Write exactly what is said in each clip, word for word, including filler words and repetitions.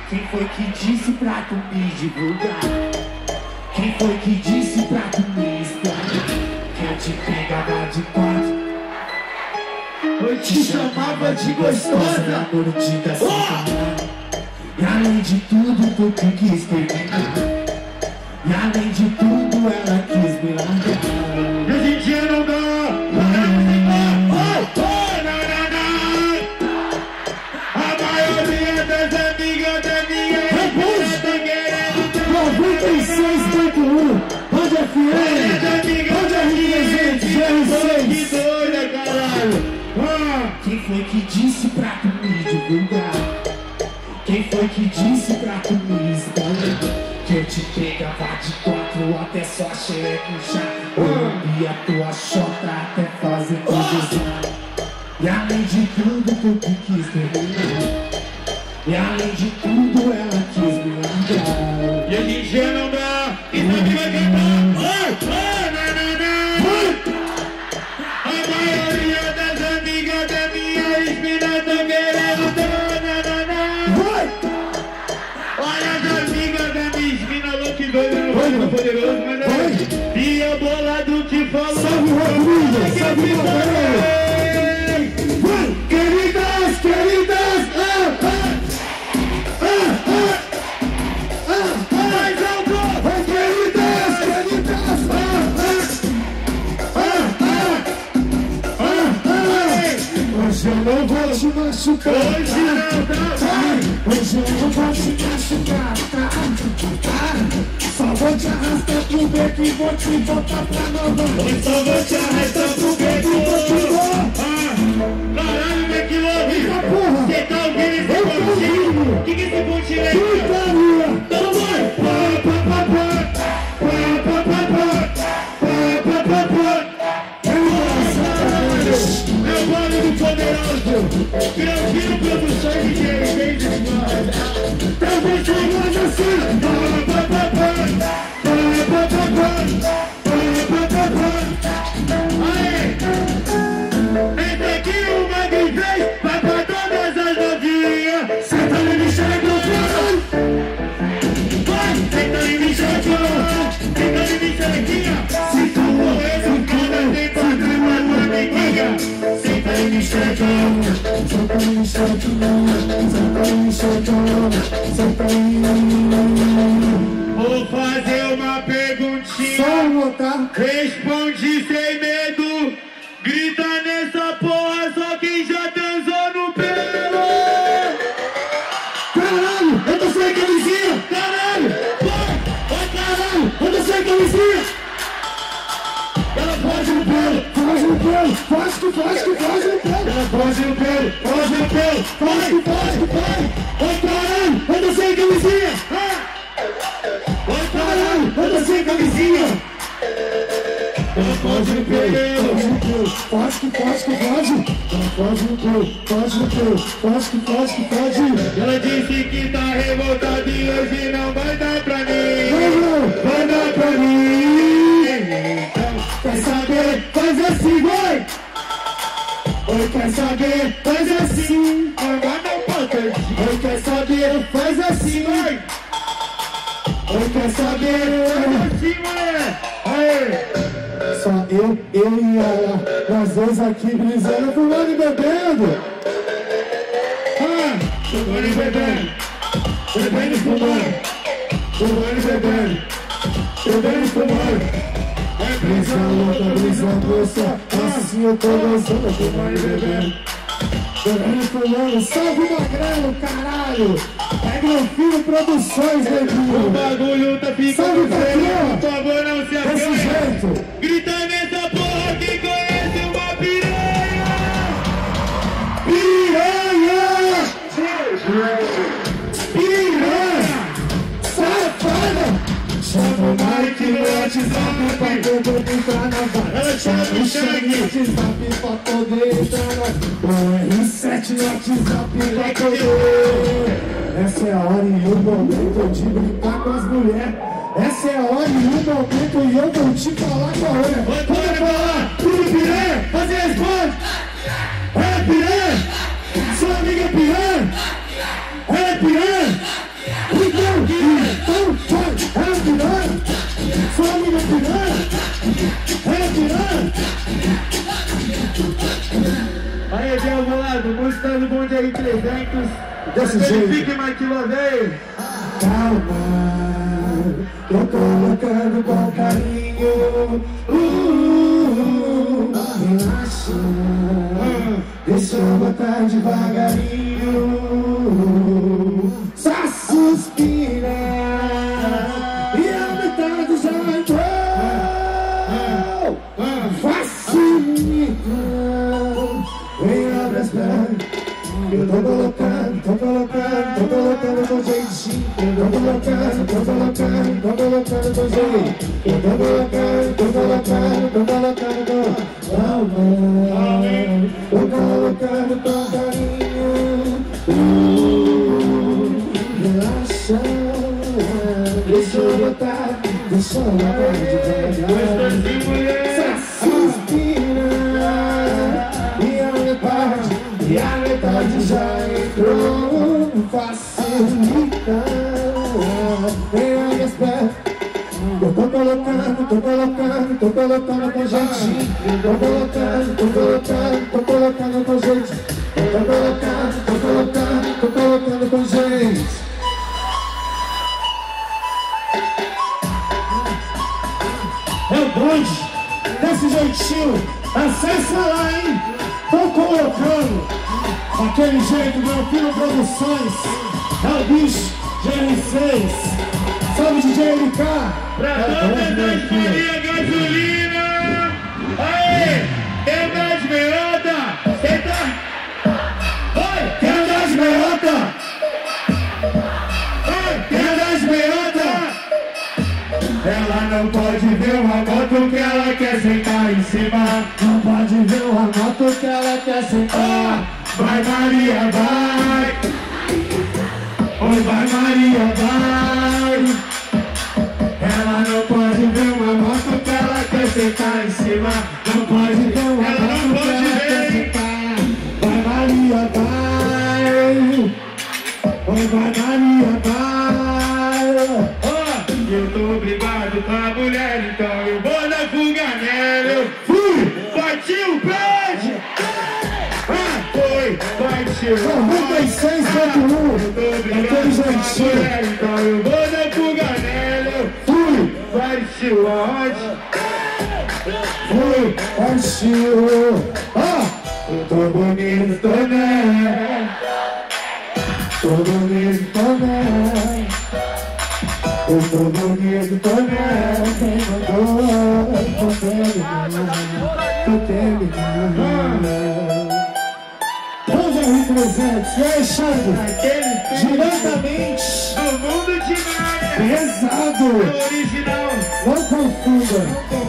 Quem foi que disse pra tu me divulgar? Quem foi que disse pra tu me explanar? Que eu te pegava de quatro, eu te chamava de gostosa, mordida sem tamanho. E além de tudo, tu que quis terminar. E além de tudo, ela quis me largar. E hoje em dia não dá. A maioria das amigas da minha ex tá querendo noventa e seis ponto um, onde é F M? Onde é R três G R seis? Que doida, caralho. Quem foi que disse pra tu me divulgar? Quem foi que disse pra tu me espalhar? Que eu te pegava de quatro até só xereca inchar. Eu a tua chota até fazer confusão. E além de tudo, tu que quis terminar. E além de tudo, ela quis me largar. E hoje em dia não dá. E sabe vai cantar? Oi, oi, nananã. A maioria das amigas da minha ex-mina tão querendo nananã. Olha as amigas da minha ex-mina louca e doida no Rio Poderoso, mas não. E a bolado que falou. Salve Rodrigo, salve Rodrigo. Queridas, queridas, ah, ah, ah, ah, ah, mais alto, queridas, queridas, ah, ah, ah, ah, ah, hoje eu não vou te machucar, hoje não, hoje eu não vou te machucar, só vou te arrastar pro beco e vou te botar pra nova, só vou te arrastar pro beco e vou te botar. Caralho, Beck Love! Você tá ouvindo esse pontinho? O que que esse pontinho é? Putaria! Então vai! É o Bando do Poderoso! Granfino Produções e D J Demais! Também chegamos assim! Aê! Entra aqui uma de vez, vai pra todas as novinhas. Senta no lixo, é gostado! Vai, senta em mim, chegou. Senta em mim, chalequinha. Se tu morrer, não conta, tem pra cá pra tua amiguinha. Senta em mim, chegou. Senta no lixo, senta no lixo, senta em Vou fazer uma perguntinha. só uma, tá? Responde sem medo. Grita nessa porra, só quem já transou no pelo. Caralho, eu tô sem camisinha! Caralho, vai, vai, caralho. Eu tô sem camisinha! Ela foge no pelo, foge no pelo, foge que foge que foge no pelo! Ela foge no pelo, foge no pelo. Foge que foge que foge! Oi caralho, eu tô sem camisinha! Oi caralho, eu tô sem camisinha! Ela foge no pelo. Foge que foge que foge! Ela foge no pelo, foge no pelo, foge que foge que foge! Ela disse que tá revoltada e hoje não vai dar pra mim. Não, não, vai dar pra mim! Quer saber? Faz assim, vai! Oi, quer saber? Faz assim! Agora não pode. Oi, quer saber? Faz assim, vai! Oi, quer saber? Assim, mulher. Aê. Só eu, eu e ela, nós dois aqui brisando, fumando e bebendo! Ah, fumando e bebendo. Bebendo e fumando. Fumando e bebendo! Bebendo e fumando! Brisa louca, brisa doce, assim eu tô gostando, fumando e bebendo! Bebendo e fumando, salve Magrelo, caralho! É Granfino Produções, O neguinho! bagulho tá ficando Salve, feio. patrão. Por favor, não se Desse acanhe. jeito! Grita nessa porra quem conhece uma piranha. Piranha! Piranha! Safada! Chama o Mike no WhatsApp pra poder entrar na vaga. Ela chama o Chama o Shang. WhatsApp pra poder entrar na o R sete no WhatsApp pra poder. Essa é a hora e o momento de brincar com as mulheres. Essa é a hora e o momento e eu vou te falar qual é. Pode falar, tudo piranha, fazer responde. É piranha, sua amiga é piranha, é piranha. galera do bonde aí trezentos. Desse jeito. Fique mais que love aí. Calma, tô colocando com carinho. Uh, relaxa, deixa eu botar devagarinho. Só suspira e a metade já entrou. Facilita, vem abre as pernas. Eu tô colocando, tô colocando, tô colocando com jeitinho. Tô colocando, tô colocando, tô colocando com jeito. Eu tô colocando, tô colocando, tô colocando com amor. Tô colocando com carinho. Uh, relaxa, deixa eu botar, deixa eu botar devagar. Suspira e a metade. E a metade já entrou, facilita. Vem a minhas pernas. Eu tô colocando, tô colocando, tô colocando com jeitinho. Tô colocando, tô colocando, tô colocando com jeitinho. Tô colocando, tô colocando, tô colocando com jeito. É o bonde, desse jeitinho. Acessa lá, hein? Tô colocando aquele jeito, meu filho Produções. É o bicho G R seis. Salve D J L K. Pra todas as Maria Gasolina. Aê, tem das meiota. Senta. Oi, Tem das meiota. oi, Tem das meiota. Ela não pode ver uma moto que ela quer sentar em cima. Não pode ver uma moto que ela quer sentar. Vai Maria, vai. Oi, vai Maria, vai. Ela não pode ver uma moto que ela quer sentar em cima. Não pode ver uma Ela não moto que pode ela quer ver. sentar. Vai Maria, vai. Oi, vai Maria, vai. eu tô obrigado com a mulher, então eu vou na fuga nela. Eu Fui! bati o pé. Ah, foi, partiu. noventa e seis ponto um. Eu tô obrigado Aquele com a jeitinho. mulher, então eu vou na fuga nela. Eu Fui! partiu aonde? Fui! Partiu! Ah! Eu tô bonito, tô né? Tô bonito, tô né? Eu tô bonito, tô né? Quem mandou? Tô terminando. Tô terminando. Onde é o R trezentos? E aí, Xande? Aquele Diretamente do mundo de Maia. pesado! É original. Não confunda!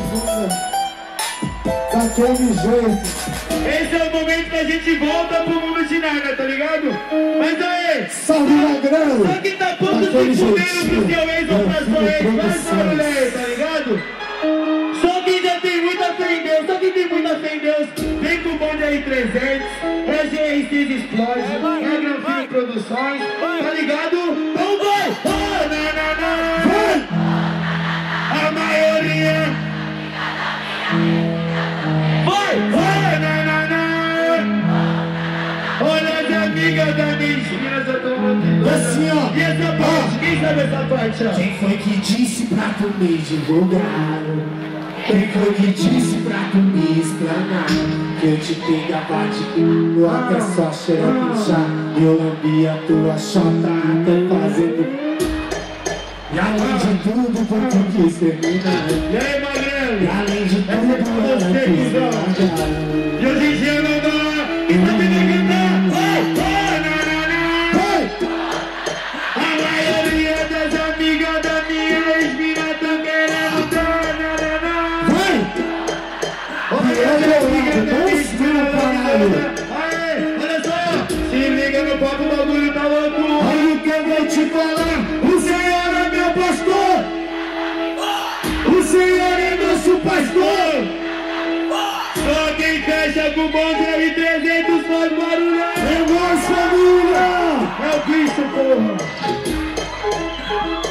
Daquele jeito! Esse é o momento que a gente volta pro mundo de Narnia, tá ligado? Mas aí, Salve Magrelo! só que tá pouco se Daquele fudendo pro jeitinho. seu ex ou pra sua ex, faz barulho aí, tá ligado? Só quem já tem muita fé em Deus, só quem tem muita fé em Deus, vem com o bonde aí trezentos, é G R seis Explode, é Granfino Produções, tá ligado? Então vai! Vai! Na, na, na. Vai! A maioria... Vai! Vai! Na, na, na. Olha as amigas da mentira, já tô aqui. E assim, ó. E essa parte? Quem sabe essa parte, ó? Quem foi que disse pra tu me divulgar? Quem foi que disse pra tu me explanar? Que eu te pegava de culo até só xerepichar. E eu lambia tua chota até fazendo. E além de tudo, foi tu quis terminar. E aí, Magrelo? E além de tudo, Essa é pra ela você, quis cuzão. largar. E hoje em dia não dá. E sabe quem vai cantar? Vai! Vai! Na, na, na. Vai! A maioria das amigas da minha ex-mina tão querendo dar. Na, na, na. Vai! Olha E as aí, amigas da Leonardo, minha dois ex-mina filhos tão parados. querendo dar. Aê, olha só. Se liga no papo, o bagulho tá louco. Olha o que eu vou te falar, o Senhor é meu pastor, o Senhor é nosso pastor. Só quem fecha com o bonde R trezentos faz barulho. É nossa família. É o bicho, porra.